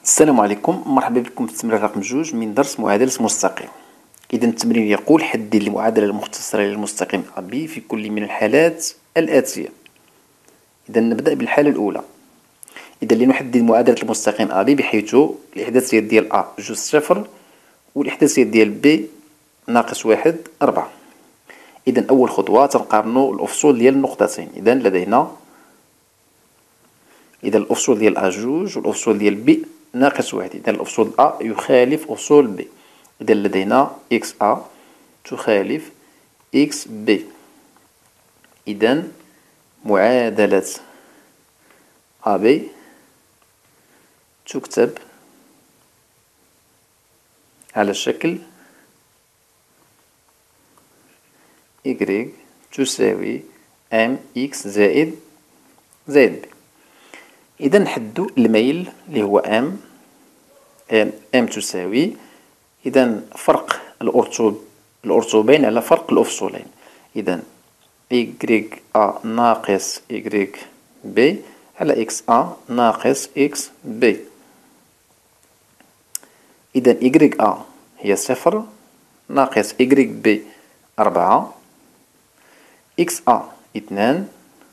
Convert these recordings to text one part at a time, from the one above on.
السلام عليكم، مرحبا بكم في التمرين رقم 2 من درس معادلة مستقيم. إذا التمرين يقول حدد المعادلة المختصرة للمستقيم AB في كل من الحالات الآتية. إذا نبدأ بالحالة الأولى. إذا لنحدد معادلة المستقيم AB بحيث الإحداثيات ديال A جوج صفر والإحداثيات ديال B ناقص واحد 4. إذا أول خطوة تنقارنو الأفصول ديال النقطتين. إذا لدينا الأفصول ديال A جوج والأفصول ديال B ناقص واحد. إذا الأفصول A يخالف أفصول B. إذا لدينا XA تخالف XB. إذا معادلة AB تكتب على شكل Y تساوي MX زائد B. إذا نحدو الميل اللي هو M تساوي إذا فرق الأرتوبين على فرق الأفصولين. إذا YA ناقص YB على XA ناقص XB. إذا YA هي صفر ناقص YB 4 XA 2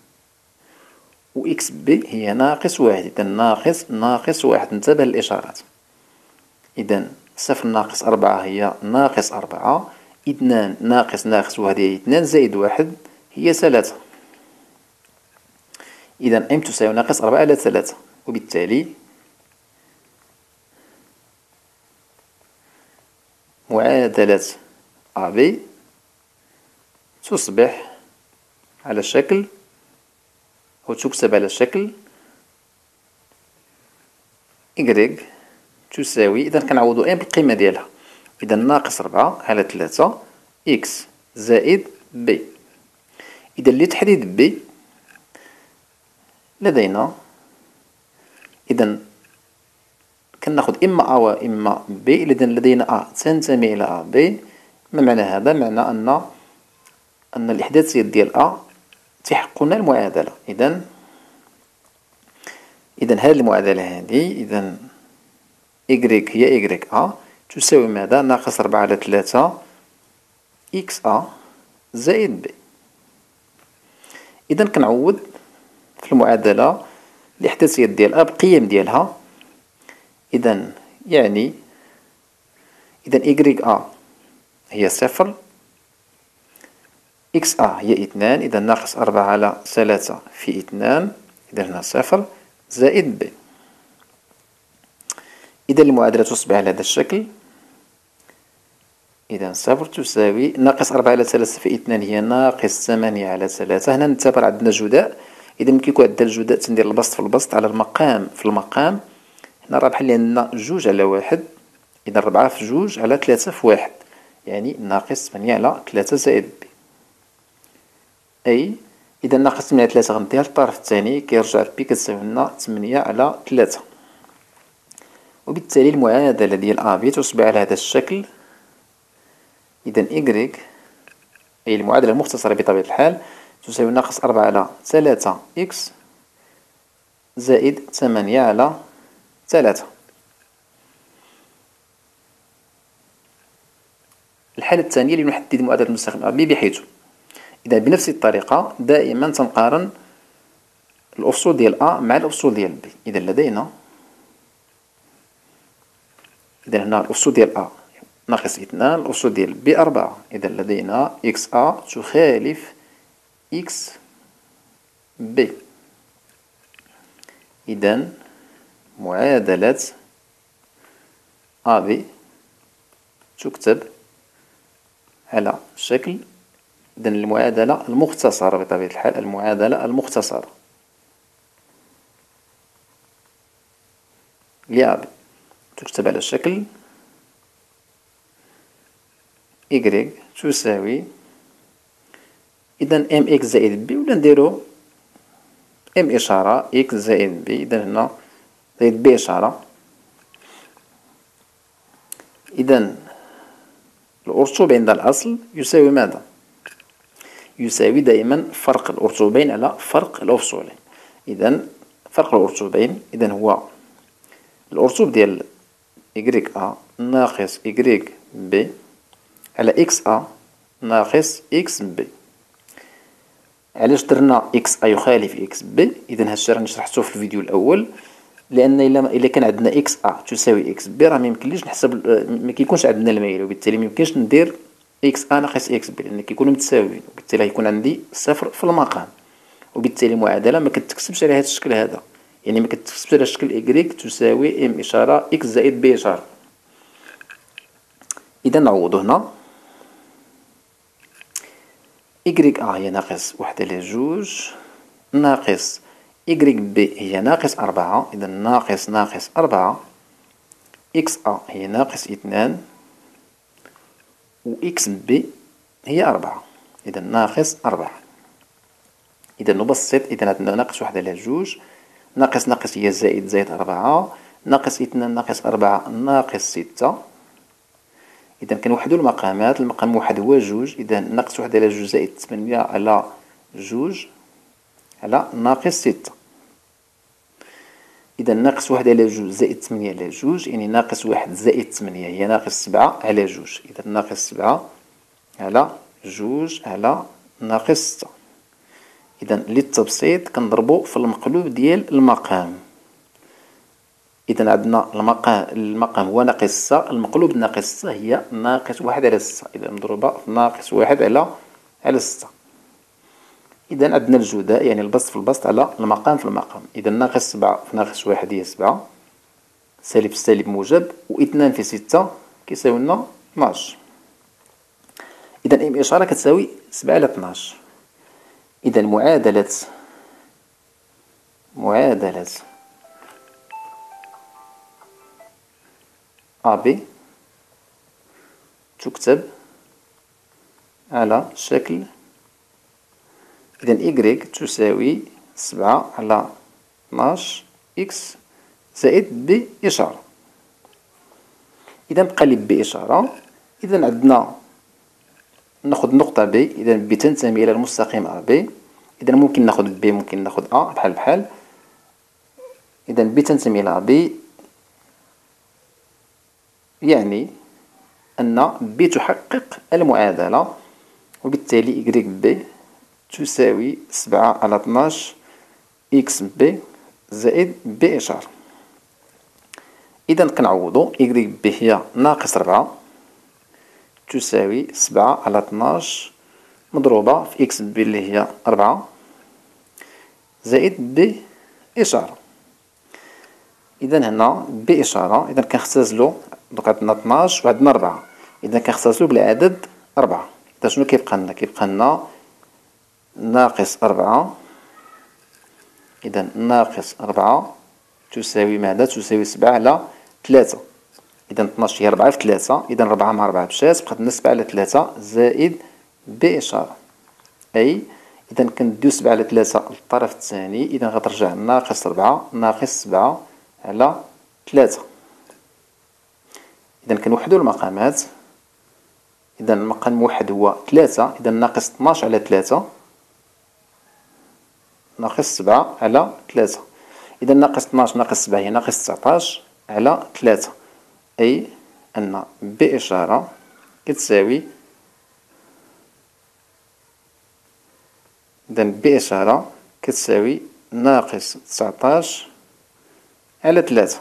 و XB هي ناقص واحد. إذا ناقص واحد. انتبه للإشارات. إذا صفر ناقص 4 هي ناقص 4. 2 ناقص وهذه هي 2 زائد واحد هي 3. إذا M تساوي ناقص 4 على 3. وبالتالي معادلة AB تصبح على شكل أو تكتب على شكل Y تساوي إذا كنعوضو M بالقيمة ديالها. إذا ناقص 4 على 3 X زائد B. إذا لتحديد B لدينا إذا كناخد إما A وإما B. إذا لدينا A تنتمي إلى B. ما معنى هذا؟ معنى أن الإحداثيات ديال A تحقق لنا المعادلة. إذا هذه المعادلة هذه إذا Y هي YA تساوي ماذا؟ ناقص 4 على 3 XA زائد B. إذا كنعوض في المعادلة الإحداثيات ديال A بقيم ديالها. إذا يعني YA هي صفر XA هي 2. إذا ناقص 4 على 3 في 2. إذا هنا صفر زائد B. إذا المعادلة تصبح على هذا الشكل. إذا صفر تساوي ناقص 4 على 3 في 2 هي ناقص 8 على 3. هنا نعتبر عندنا جداء. إذا ملي كيكون عندنا الجداء تندير البسط في البسط على المقام في المقام. هنا راه بحال عندنا جوج على واحد. إذا 4 في جوج على 3 في واحد يعني ناقص 8 على 3 زائد B. أي إذا ناقص 8 على 3 غنديها للطرف الثاني كيرجع B كتساوي لنا 8 على 3. وبالتالي المعادلة ديال AB تصبح على هذا الشكل. إذا Y أي المعادلة المختصرة بطبيعة الحال تساوي ناقص 4 على 3 X زائد 8 على 3. الحالة الثانية لنحدد معادلة المستقيم AB بحيث إذا بنفس الطريقة دائما تنقارن الأفصول ديال A مع الأفصول ديال B. إذا لدينا هنا الأفصول ديال A ناقص 2 الأفصول ديال B 4. إذا لدينا XA تخالف XB. إذا معادلة AB تكتب على شكل إذا المعادلة المختصرة بطبيعة الحال. المعادلة المختصرة لأب تكتب على شكل Y تساوي إذا MX زائد B ولا نديرو M إشارة X زائد B. إذا هنا زائد B إشارة. إذا الأرتوب عند الأصل يساوي ماذا؟ يساوي دائما فرق الأرتوبين على فرق الأفصولين. إذا فرق الأرتوبين إذا هو الأرسوب ديال إكغيك أ ناقص إكغيك بي على إكس أ ناقص إكس بي. علاش درنا إكس أ يخالف إكس بي؟ إذا هاد الشيء راني شرحتو في الفيديو الأول، لأن إلا كان عندنا إكس أ تساوي إكس بي راه ميمكنليش نحسب، مكيكونش عندنا الميل، وبالتالي ميمكنش ندير إكس أ ناقص إكس بي لأن كيكونو متساويين، وبالتالي غيكون عندي صفر في المقام، وبالتالي المعادلة مكتكتبش على هاد الشكل هذا، يعني مكتكتبش على شكل إكغيك تساوي إم إشارة إكس زائد بي إشارة. إذا نعوضو هنا إكغيك أ هي ناقص واحد على جوج ناقص إكغيك بي هي ناقص أربعة، إذا ناقص أربعة، إكس أ هي ناقص اثنان، و إكس بي هي أربعة، إذا ناقص أربعة. إذا نبسط، إذا عندنا ناقص واحد على جوج، ناقص هي زائد أربعة، ناقص اثنان ناقص أربعة ناقص ستة. إذا كنوحدو المقامات، المقام واحد هو جوج، إذا ناقص واحد على جوج زائد تمنية على جوج على ناقص ستة. إذا ناقص واحد على جوج زائد تمنية على جوج، يعني ناقص واحد زائد تمنية هي ناقص سبعة على جوج، إذا ناقص سبعة على جوج على ناقص ستة. إذا للتبسيط كنضربو في المقلوب ديال المقام. إذا عندنا المقام هو ناقص ستة، المقلوب ناقص ستة هي ناقص واحد على ستة، إذا مضروبة في ناقص واحد على ستة. إذا عندنا الجداء، يعني البسط في البسط على المقام في المقام. إذا ناقص سبعة في ناقص واحد هي سبعة، سالب في سالب موجب، واثنان في ستة كيساوي لنا 12. إذا إم إشارة كتساوي سبعة على 12. إذا معادلة AB تكتب على شكل، إذا إكغيك تساوي سبعة على 12 إكس زائد بي إشارة. إذا بقى لي بي إشارة، إذا عندنا ناخد نقطة بي، إذا بي تنتمي إلى المستقيم أ بي، إذا ممكن ناخد بي ممكن ناخد أ بحال بحال. إذا بي تنتمي إلى بي، يعني أن بي تحقق المعادلة، وبالتالي إكغيك بي تساوي سبعة على 12 إكس بي زائد بي إشارة. إذا كنعوضو إكغيك بي هي ناقص ربعة تساوي سبعة على 12 مضروبة في إكس بي اللي هي ربعة زائد بي إشارة. إذا هنا بي إشارة، إذا كنختزلو دوك عندنا 12 وعندنا ربعة، إذا كنختزلو بالعدد ربعة، إذا شنو كيبقى لنا؟ كيبقى لنا ناقص أربعة. إذا ناقص أربعة تساوي ماذا؟ تساوي سبعة على ثلاثة. إذا 12 هي ربعة في ثلاثة، إذا ربعة مع ربعة مشات، بقات لنا سبعة على ثلاثة زائد بي إشارة، أي إذا كنديو سبعة على ثلاثة للطرف الثاني، إذا غترجع ناقص ربعة ناقص سبعة على ثلاثة. إذا كنوحدو المقامات، إذا المقام موحد هو ثلاثة، إذا ناقص 12 على ثلاثة ناقص سبعة على ثلاثة. إذا ناقص 12 ناقص سبعة هي ناقص 19 على ثلاثة، أي أن بي إشارة كتساوي، إذا بي إشارة كتساوي ناقص 19 على ثلاثة.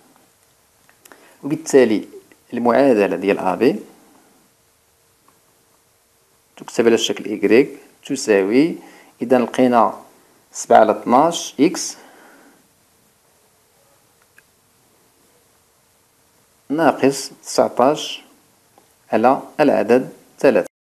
وبالتالي المعادلة ديال أبي تكتب على الشكل إكغيك تساوي، إذا لقينا سبعة على 12 إكس ناقص 19 على العدد 3.